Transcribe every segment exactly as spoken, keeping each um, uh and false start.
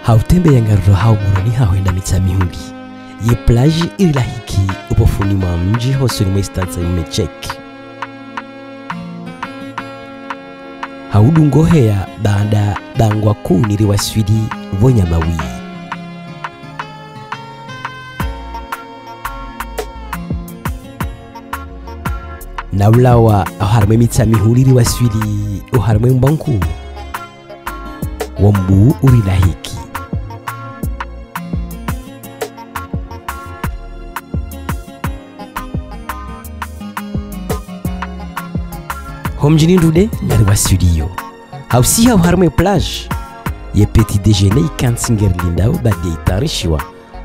hautembe yangarro hao murani hahoenda mitsamihuli ye plage iri lahiki upofuni mwa mji hosoni mwa istanza imecheki haudungohea baada bangwa kuu niriwaswidi vonyamawi na ulawa aharme mitsamihuli iriwaswidi uharme mbanku wambu uri lahiki homjini ndude nari wa studio hausi hau harme plage ye petit déjeuner ikansinger lindao bade itarishiwa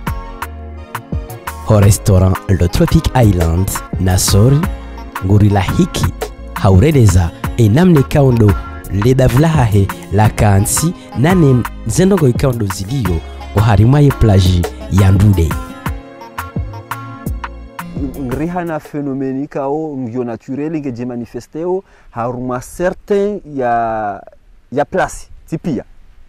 ho restaurant le Tropic Island nasori nguri lahiki hauredeza enamne kaundo ledavlahahe la kansi nane zendongo ikaundo zidio oharima ye plage ya ndude rihana phénoménique au bio naturel nge je manifesteo haruma certain ya ya place tipia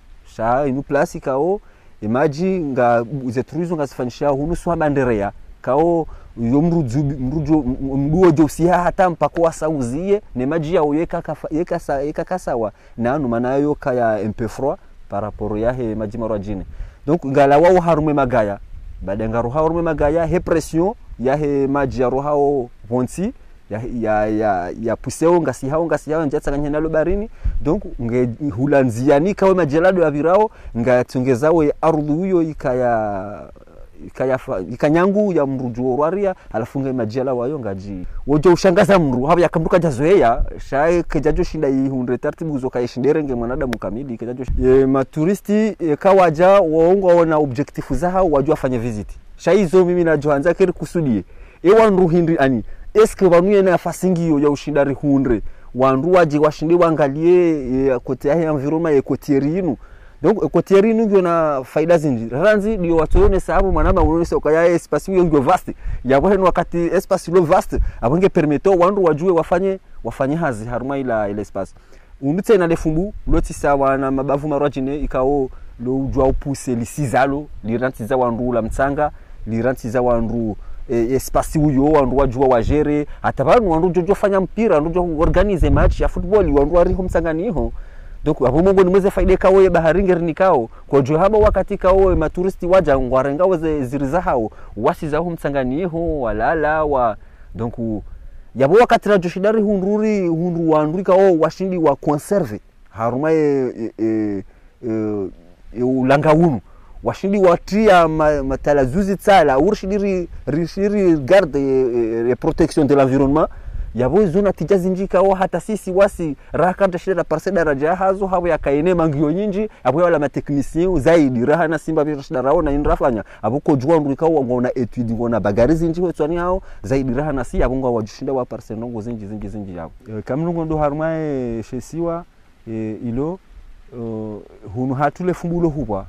sha inu place kao imaji nga zetruizo ngasifanisha hunu swa banderea kao yo mruju mruju mduo josia hata mpako wasauzie ne maji ya oyeka yeka sa yeka kasawa na anu manayo kaya un peu froid par rapport ya he maji marwajine donc ngalawa harume magaya baada ngaru harume magaya he pression ya he maji ya rohao bonsi ya ya ya, ya puseo ngasi hao ngasi hao njatsa kanyana lo barini donc nge hulanziani kawe majelado ya virao ngatongezao ya ardhi huyo ikaya ikaya ikanyangu ya mruju orwaria alafunga majela wayo ngaji wojo ushangaza mru haba yakamruka jazoea shae kejajo shinda ihundre taratibu zo kaishindere nge mwanadamu kamili kejajo e, maturisti e, kawaja waongo wana objectif zao wajua fanya visit shaizo mimi na johanza keri kusudie e wanru hindi ani eske wanuye na fasingiyo ya ushindari hundre wanru waje washinde wangalie e, kote ya environment e kotierinu donc kotierinu ndio na faida zinji ranzi ndio watoone sababu manama unaonesa ukaya espace hiyo ndio vast ya kwa wakati espace lo vast abonge permetto wanru wajue wafanye wafanye hazi haruma ila ile espace unitse na lefumbu loti sawa na mabavu marwajine ikao lo ujwa upuse lisizalo lirantiza wanru la mtsanga lirantiza wanru e, espace huyo wanru wajua wajere hata banu wanru jojo fanya mpira wanru organize match ya football wanru ari humsanganiho donc abo mungu ni mweze faida kao ya baharingeri nikao kwa jua haba wakati kao maturisti waja ngwarenga waze ziriza hao wasi za humsanganiho walala wa donc yabo wakati la joshidari hundruri hundru wanru kao washindi wa conserve haruma e, e, e, e, e ulanga unu washindi watia matalazuzi tsala urshidiri rishiri garde e, e, protection de l'environnement yabo zona tijazinjika wa hata sisi wasi rakata shida parseda raja hazo hawo yakaene mangio nyinji abo wala mateknisien zaidi raha na simba bishida raona inrafanya abo ko jwa ndika wa ngona etude ngona bagarizi nji wetswani hao zaidi raha na si abo ngwa wajushinda wa parseda ngo zinji zinji zinji yabo e, kamnungo ndo harmae shesiwa e, ilo uh, hunu hatule fumbulo hubwa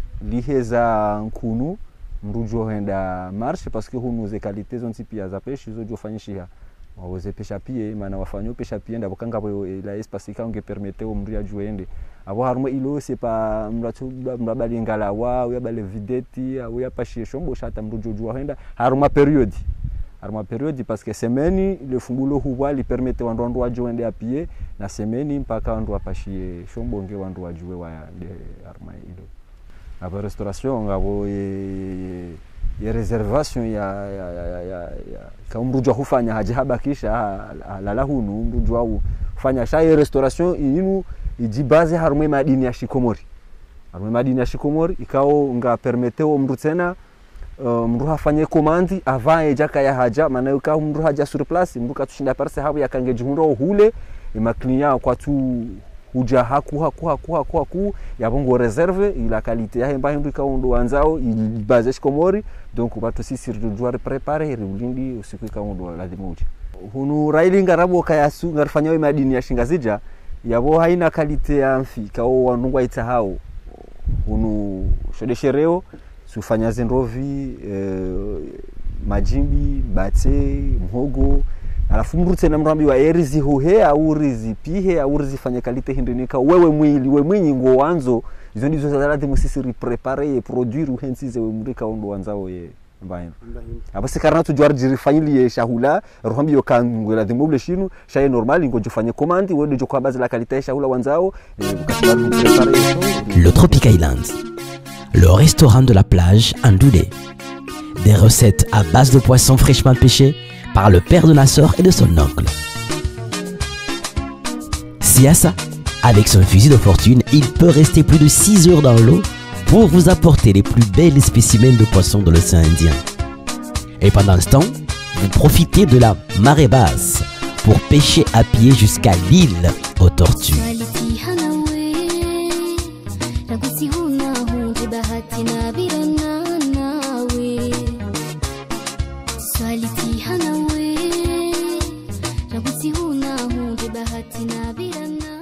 liheza nkunu mrujo henda marche parce que hunu ze qualité zonti pia za pêche zo jo fanyishia waze pesha pia maana wafanyo pesha pia ndabo kanga bo la espace ka unge permettre o mru ya juende abo haruma ilo c'est pas mratu mrabali ngala wa ya bale videti au ya pashie shombo shata mrujo jua henda haruma periodi haruma periodi parce que semaine le fungulo huwa li permettre wandu wandu wajuende apie na semaine mpaka wandu apashie shombo nge wandu wajue wa haruma ilo abo restauration ngabo e ya reservation ya ya ya ya, ya, ya. Kama mrujwa hufanya haja habakisha lala hunu mrujwa hu fanya shay restauration inu ijibaze harume madini ya shikomori harume madini ya shikomori ikao nga permeteo mru tena uh, mru hafanye komandi avant jaka ya haja maana ukao mru haja sur place mru katushinda parse habu yakange jumuro hule imaklinya kwa tu huja haku haku haku haku haku yabongo reserve ila qualité ya hemba hindu ka ndo wanzao ibaze shikomori donc bato sisi rujware préparer rulindi usiku ka ndo lazima uje hunu railing arabo kaya su ngarfanyawe madini ya shingazija yabo haina qualité ya amfi kao wanungwa ita hao hunu shodeshereo sufanya zenrovi eh, majimbi bate mhogo alafu mru tena mrambi wa erizi hohe au rizi pihe au rizi fanya kalite hindonika wewe mwili we mwinyi ngo wanzo izo ndizo zalade musisi reprepare et produire uhensize we mrika ondo wanzao ye mbaye abase karana tu jwar jiri fanyili shahula ruhambi yo kangwela de mobile shinu shaye normal ngo jofanye commande we de kwa base la kalite shahula wanzao Le Tropic Island, le restaurant de la plage Andoulé. Des recettes à base de poissons fraîchement pêchés par le père de Nassor et de son oncle. Siassa, avec son fusil de fortune, il peut rester plus de six heures dans l'eau pour vous apporter les plus belles spécimens de poissons de l'océan Indien. Et pendant ce temps, vous profitez de la marée basse pour pêcher à pied jusqu'à l'île aux tortues. Swaliti hanawe, nagusi huna hunde bahati na birana.